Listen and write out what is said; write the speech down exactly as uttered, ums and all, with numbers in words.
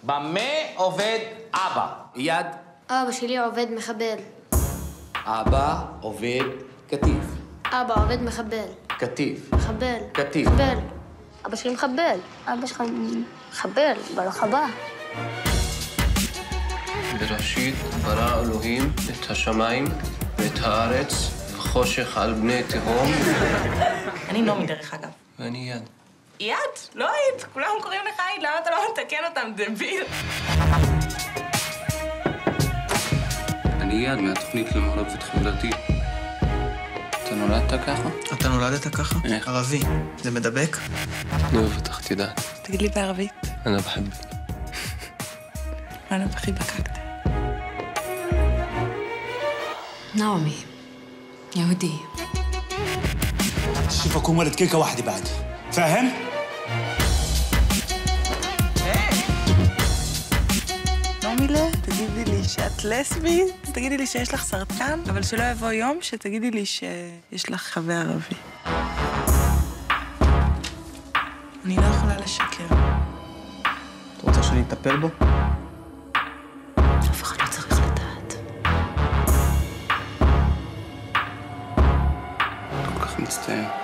במה עובד אבא? יד. אבא שלי עובד מחבל. אבא עובד קטיף. אבא עובד מחבל. קטיף. מחבל. קטיף. מחבל. אבא שלי מחבל. אבא שלך מחבל, ברוך הבא. בראשית ברא אלוהים את השמיים ואת הארץ וחושך על בני תהום. אני נעמי דרך אגב. ואני יד. יד? לא היית, כולם קוראים לך היית, למה אתה לא מתקן אותם, דביל? אני יד מהתוכנית למעורבות חברתית. אתה נולדת ככה? אתה נולדת ככה? איך? ערבי. זה מדבק? אני אוהב אותך, תדע. תגיד לי בערבית. אני בחבק. אני בחיבקקת. نعمي يهودية. شوفكم ولد كيكة واحدة بعد فاهم؟ נעמילה, תגידי לי שאת לסבית, תגידי לי שיש לך סרטן, אבל שלא יבוא יום שתגידי לי שיש לך חבר ערבי. אני לא יכולה לשקר. את רוצה שאני אטפל בו? אף אחד לא צריך לדעת. כל כך מצטער.